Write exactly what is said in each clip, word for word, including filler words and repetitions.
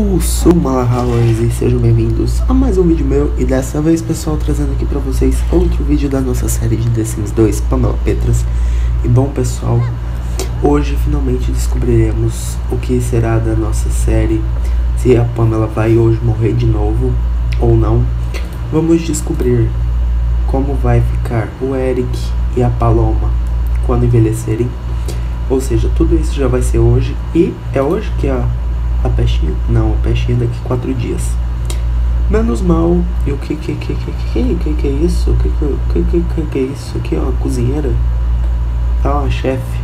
Eu sou o Malahowers e sejam bem-vindos a mais um vídeo meu. E dessa vez, pessoal, trazendo aqui pra vocês outro vídeo da nossa série de The Sims dois, Pamela Petras. E bom, pessoal, hoje finalmente descobriremos o que será da nossa série. Se a Pamela vai hoje morrer de novo ou não. Vamos descobrir como vai ficar o Eric e a Paloma quando envelhecerem. Ou seja, tudo isso já vai ser hoje. E é hoje que a A pestinha? Não, a pestinha daqui a quatro dias. Menos mal. E o que que que que que que que é isso? O que que que que que que é isso? Aqui é uma cozinheira? Ah, uma chefe.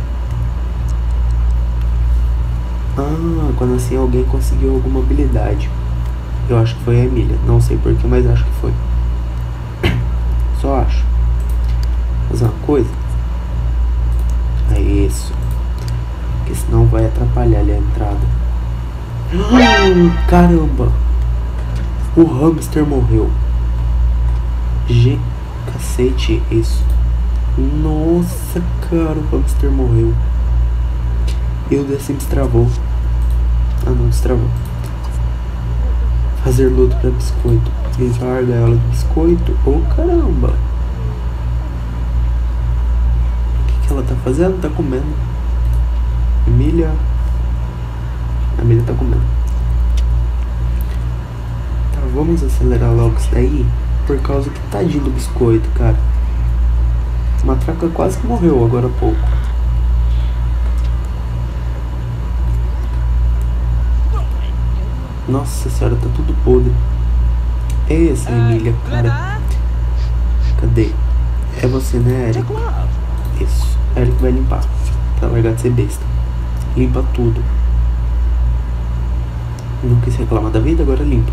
Ah, quando assim alguém conseguiu alguma habilidade. Eu acho que foi a Emília. Não sei porquê, mas acho que foi. Só acho. Fazer uma coisa. É isso. Porque senão vai atrapalhar ali a entrada. Caramba! O hamster morreu. G, cacete, isso. Nossa, cara, o hamster morreu. E o The Sims travou. Ah, não, destravou. Fazer luto pra biscoito. Livrar a gaiola de biscoito. Oh, caramba! O que, que ela tá fazendo? Tá comendo. Emília. A Emília tá comendo. Tá, vamos acelerar logo isso daí. Por causa que tadinho do biscoito, cara. A matraca quase que morreu agora há pouco. Nossa senhora, tá tudo podre. Essa Emília, cara. Cadê? É você, né, Eric? Isso. Eric vai limpar. Pra largar de ser besta. Limpa tudo. Não quis reclamar da vida, agora limpa.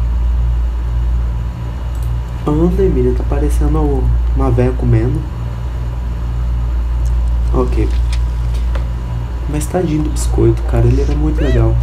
Anda, Emília, tá parecendo uma véia comendo. Ok. Mas tadinho do biscoito, cara, ele era muito legal.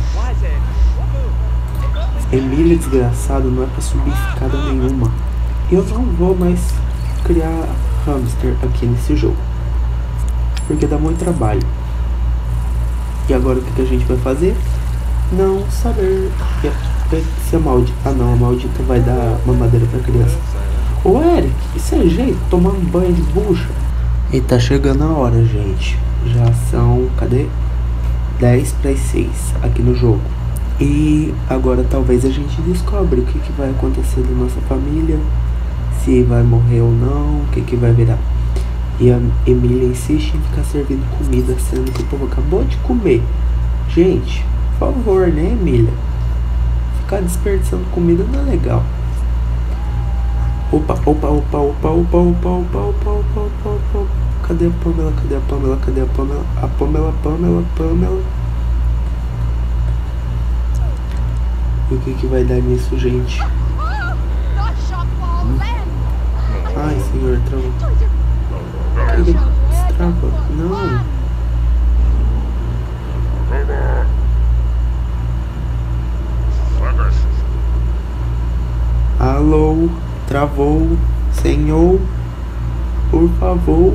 Emília, desgraçado, não é pra subir escada nenhuma. Eu não vou mais criar hamster aqui nesse jogo, porque dá muito trabalho. E agora o que, que a gente vai fazer? Não saber se a maldita... Ah não, a maldita vai dar mamadeira pra criança. Ô Eric, isso é jeito, tomar um banho de bucha. E tá chegando a hora, gente. Já são, cadê? dez para as seis aqui no jogo. E agora talvez a gente descobre o que, que vai acontecer na nossa família. Se vai morrer ou não, o que, que vai virar. E a Emília insiste em ficar servindo comida, sendo que o povo acabou de comer. Gente, por favor, né, Emília? Ficar desperdiçando comida não é legal. Opa, opa, opa, opa, opa, opa, opa, opa, opa, opa, opa. Cadê a Pamela? Cadê a Pamela? Cadê a Pamela? A Pamela, Pamela, Pamela. E o que que vai dar nisso, gente? Ai, senhor, travou. O que que destrava? Não. Alô, travou, senhor, por favor.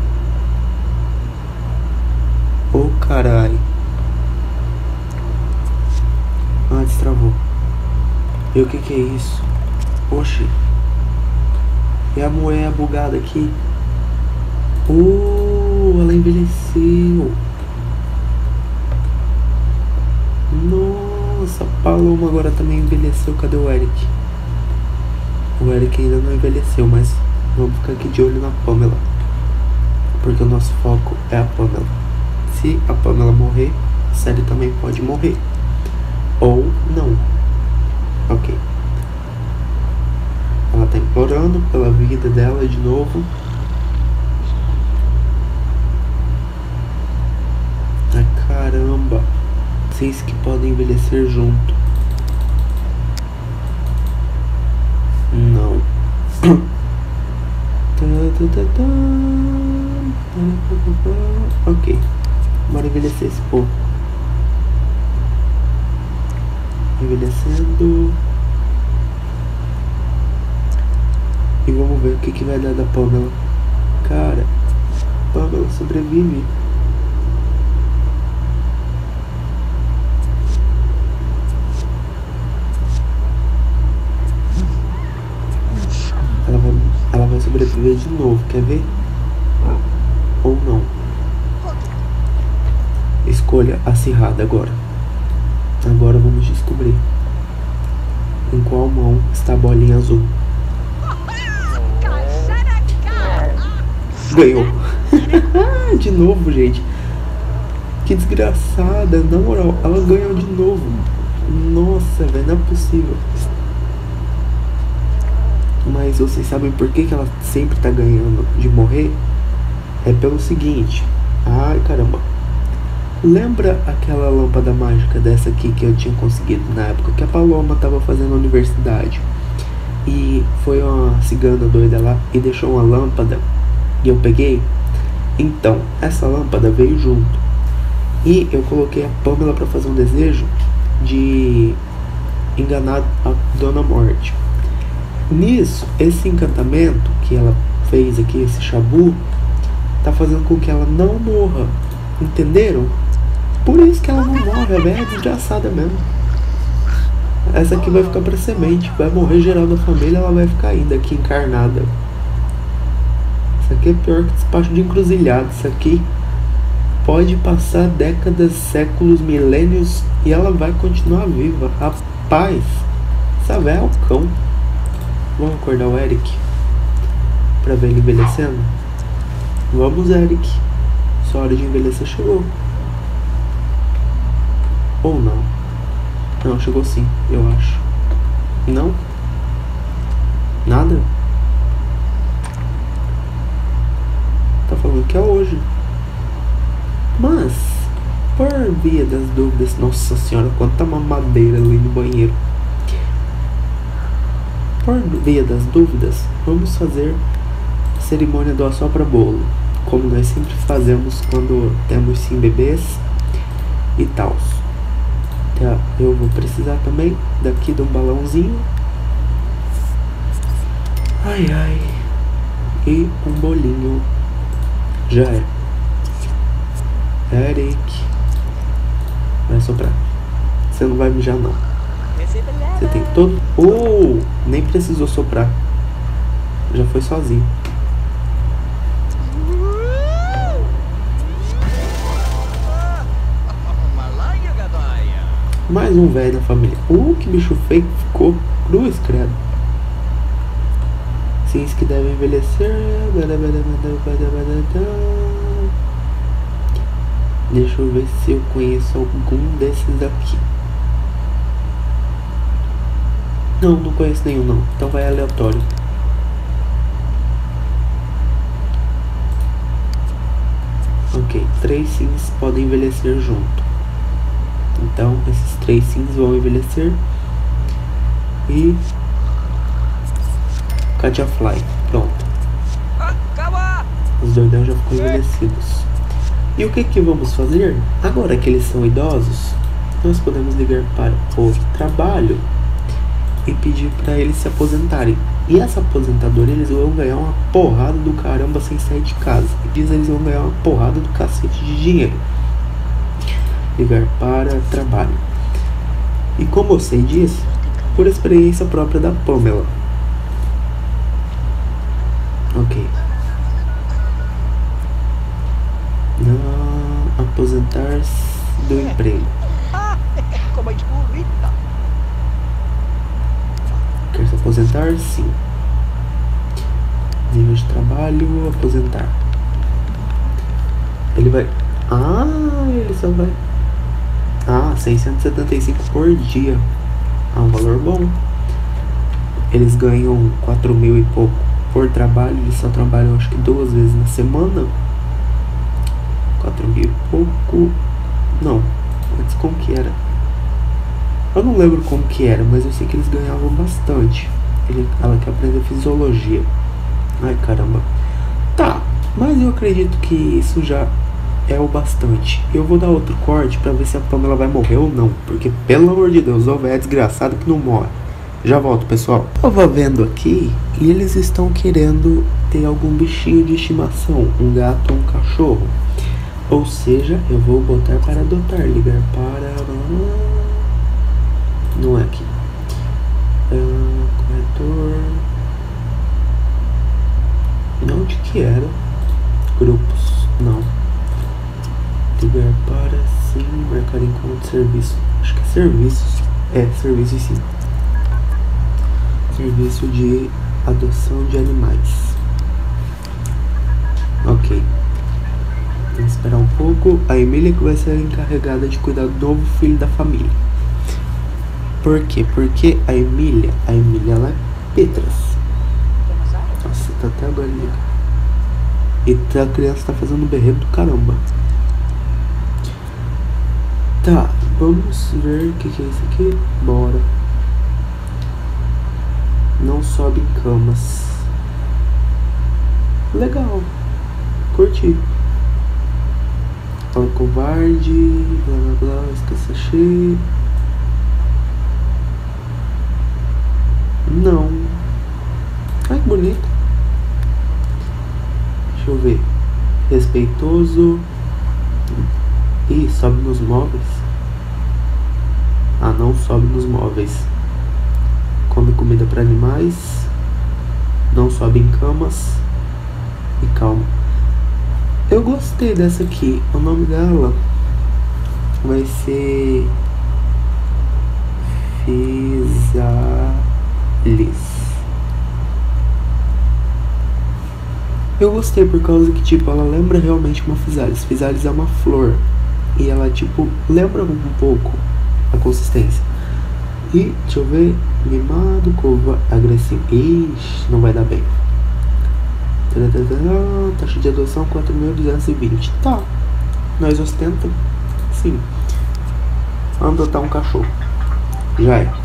Ô, oh, carai. Ah, destravou. E o que que é isso? Oxi. E a moeda bugada aqui? Oh, ela envelheceu. Nossa, a Paloma agora também envelheceu. Cadê o Eric? O Eric ainda não envelheceu, mas vamos ficar aqui de olho na Pamela, porque o nosso foco é a Pamela. Se a Pamela morrer, a série também pode morrer. Ou não. Ok. Ela tá implorando pela vida dela de novo. Ai, caramba. Vocês que podem envelhecer junto. Não. Ok. Bora envelhecer esse povo. Envelhecendo. E vamos ver o que, que vai dar da Pamela. Cara, Pamela sobrevive. Ela vai, ela vai sobreviver de novo, quer ver? Ou não? Escolha acirrada agora. Agora vamos descobrir em qual mão está a bolinha azul. Ganhou. De novo, gente. Que desgraçada. Na moral, ela ganhou de novo. Nossa, velho, não é possível. Mas vocês sabem por que, que ela sempre tá ganhando de morrer? É pelo seguinte. Ai, caramba. Lembra aquela lâmpada mágica dessa aqui que eu tinha conseguido na época que a Paloma tava fazendo a universidade? E foi uma cigana doida lá e deixou uma lâmpada e eu peguei? Então, essa lâmpada veio junto. E eu coloquei a Pamela pra fazer um desejo de enganar a Dona Morte. Nisso, esse encantamento que ela fez aqui, esse chabu, tá fazendo com que ela não morra. Entenderam? Por isso que ela não morre, a velha é desgraçada mesmo. Essa aqui vai ficar pra semente, vai morrer geral da família, ela vai ficar ainda aqui encarnada. Isso aqui é pior que despacho de encruzilhada. Isso aqui pode passar décadas, séculos, milênios e ela vai continuar viva. Rapaz, essa velha é o cão. Vamos acordar o Eric pra ver ele envelhecendo? Vamos, Eric. Sua hora de envelhecer chegou. Ou não? Não, chegou sim, eu acho. Não? Nada? Tá falando que é hoje. Mas, por via das dúvidas, nossa senhora, quanta mamadeira ali no banheiro. Por via das dúvidas, vamos fazer a cerimônia do assopra-bolo, como nós sempre fazemos quando temos sim bebês e tal. Tá, eu vou precisar também daqui de um balãozinho. Ai ai. E um bolinho. Já é. Eric, vai soprar. Você não vai mijar não. Você tem todo... Oh, nem precisou soprar. Já foi sozinho. Mais um velho da família. Uh, que bicho feio que ficou. Cruz, credo. Sims que devem envelhecer. Deixa eu ver se eu conheço algum desses daqui. Não, não conheço nenhum não. Então vai aleatório. Ok, três Sims podem envelhecer junto. Então esses três Sims vão envelhecer. E Katia Fly, pronto. Os doidão já ficam envelhecidos. E o que que vamos fazer? Agora que eles são idosos, nós podemos ligar para o trabalho e pedir para eles se aposentarem. E essa aposentadoria eles vão ganhar uma porrada do caramba sem sair de casa. E diz eles vão ganhar uma porrada do cacete de dinheiro. Ligar para trabalho. E como eu sei disso? Por experiência própria da Pamela. Ok. Não aposentar-se do emprego. Quer se aposentar? Sim. Nível de trabalho, aposentar. Ele vai... Ah, ele só vai... Ah, seiscentos e setenta e cinco por dia. Ah, um valor bom. Eles ganham quatro mil e pouco por trabalho. Eles só trabalham acho que duas vezes na semana. Quatro mil e pouco. Não, antes como que era? Eu não lembro como que era, mas eu sei que eles ganhavam bastante. Ele, ela quer aprender fisiologia. Ai caramba. Tá, mas eu acredito que isso já é o bastante. Eu vou dar outro corte pra ver se a Pamela vai morrer ou não. Porque pelo amor de Deus, o velho é desgraçado que não morre. Já volto, pessoal. Eu tava vendo aqui e eles estão querendo ter algum bichinho de estimação. Um gato ou um cachorro. Ou seja, eu vou botar para adotar. Ligar para... Não é aqui. Uh, corretor. Onde que era? Grupos, não. Ligar para, sim, marcar encontro de serviço. Acho que é serviços. É, serviço sim. Serviço de adoção de animais. Ok. Tem que esperar um pouco. A Emília que vai ser a encarregada de cuidar do novo filho da família. Por quê? Porque a Emília, a Emília ela é Petras. Nossa, tá até agora ali. E a criança tá fazendo berreiro do caramba. Tá, vamos ver o que, que é isso aqui. Bora. Não sobe em camas. Legal. Curti. Fala covarde. Blá blá blá. Esqueça cheio. Não. Ai, que bonito. Deixa eu ver. Respeitoso. Ih, sobe nos móveis. Ah, não sobe nos móveis. Come comida para animais. Não sobe em camas. E calma. Eu gostei dessa aqui. O nome dela vai ser Fisalis. Eu gostei por causa que, tipo, ela lembra realmente uma Fisalis. Fisalis é uma flor. E ela, tipo, lembra um pouco a consistência. E, deixa eu ver. Mimado, cova, agressivo. Ixi, não vai dar bem. Taxa de adoção quatro mil duzentos e vinte. Tá. Nós ostenta. Sim. Vamos adotar um cachorro. Já é.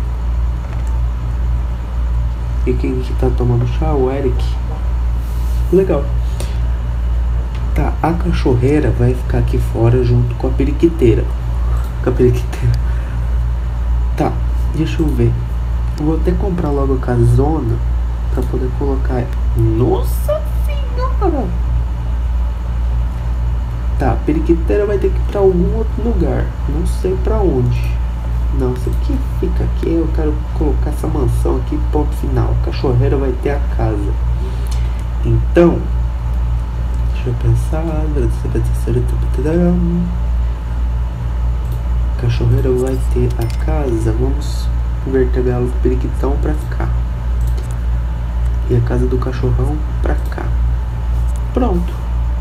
E quem que tá tomando chá? O Eric. Legal. Tá, a cachorreira vai ficar aqui fora junto com a periquiteira. Com a periquiteira. Tá, deixa eu ver. Vou até comprar logo a casona pra poder colocar. Nossa senhora! Tá, a periquiteira vai ter que ir pra algum outro lugar. Não sei pra onde. Não, isso aqui fica aqui. Eu quero colocar essa mansão aqui, ponto final. A cachorreira vai ter a casa. Então, deixa eu pensar. A cachorreira vai ter a casa. Vamos vertebrar o periquitão pra cá. E a casa do cachorrão pra cá. Pronto.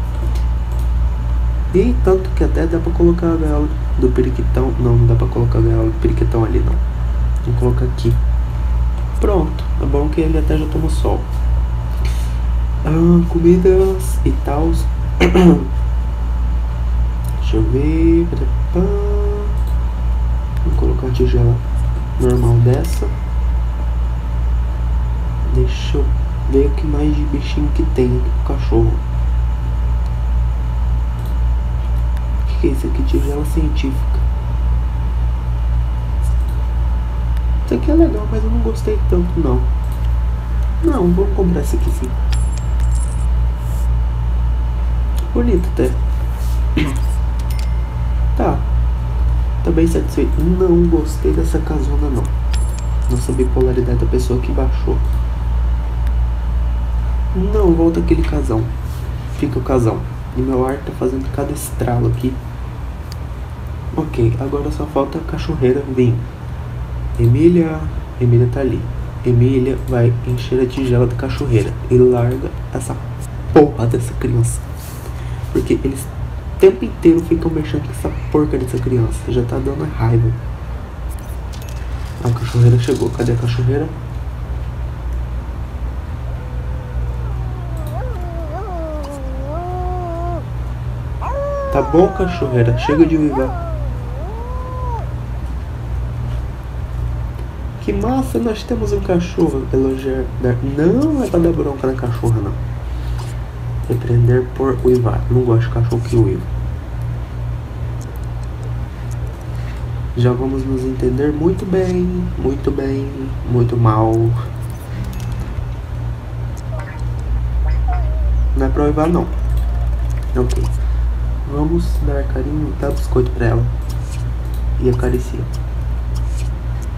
E tanto que até dá pra colocar a gaiola do periquitão. Não, não dá pra colocar a gaiola do periquitão ali não. Vou colocar aqui. Pronto. É bom que ele até já toma sol. Ah, comidas e tal. Deixa eu ver. Vou colocar uma tigela normal dessa. Deixa eu ver o que mais de bichinho que tem aqui pro cachorro. O que é isso aqui? Tigela científica. Isso aqui é legal, mas eu não gostei tanto não. Não, vamos comprar esse aqui sim. Bonito até. Tá. Tá bem satisfeito. Não gostei dessa casona não. Nossa bipolaridade da pessoa que baixou. Não, volta aquele casão. Fica o casão. E meu ar tá fazendo cada estralo aqui. Ok, agora só falta a cachorreira vir. Emília. Emília tá ali. Emília vai encher a tigela da cachorreira. E larga essa porra dessa criança. Porque eles o tempo inteiro ficam mexendo com essa porca dessa criança. Já tá dando raiva. A cachorreira chegou. Cadê a cachorreira? Tá bom, cachorreira. Chega de uivar. Que massa, nós temos um cachorro. Elogiar. Não é pra dar bronca na cachorra, não. Repreender por uivar. Não gosto de cachorro que uiva. Já vamos nos entender muito bem, muito bem, muito mal. Não é pra uivar não. Ok. Vamos dar carinho e dar biscoito pra ela. E acariciar.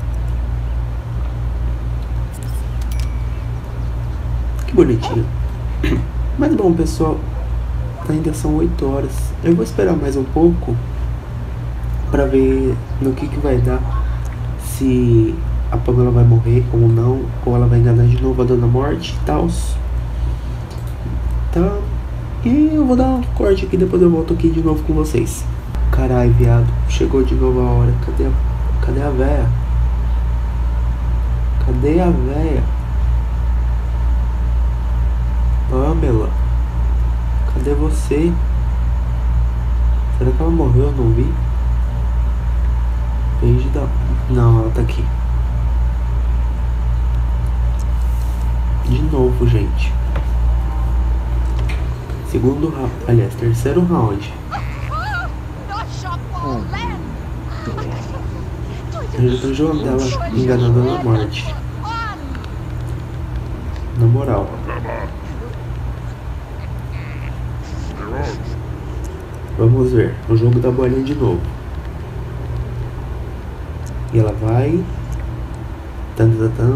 Que bonitinho. Mas bom, pessoal, ainda são oito horas. Eu vou esperar mais um pouco pra ver no que que vai dar. Se a Pamela vai morrer ou não, ou ela vai enganar de novo a Dona Morte e tal. Tá? E eu vou dar um corte aqui, depois eu volto aqui de novo com vocês. Carai, viado, chegou de novo a hora. Cadê a, cadê a véia? Cadê a véia? Pamela, cadê você? Será que ela morreu? Eu não vi. Beijo da... Não, ela tá aqui. De novo, gente. Segundo round. Aliás, terceiro round. Eu já tô jogando ela enganando na morte. Na moral. Vamos ver. O jogo da bolinha de novo. E ela vai. Tan, tan, tan.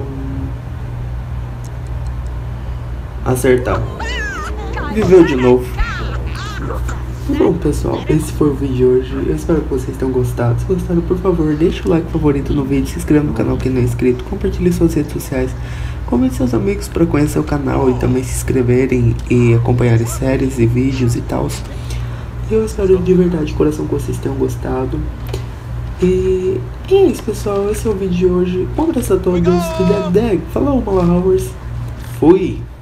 Acertar. Viveu de novo. Bom, pessoal, esse foi o vídeo de hoje. Eu espero que vocês tenham gostado. Se gostaram, por favor, deixe o like favorito no vídeo, se inscreva no canal quem não é inscrito, compartilhe suas redes sociais, convide seus amigos para conhecer o canal e também se inscreverem e acompanharem séries e vídeos e tal. Eu espero de verdade, de coração, que vocês tenham gostado. E é isso, pessoal. Esse é o vídeo de hoje. Um abraço a todos. Falou, Mala Hours. Fui!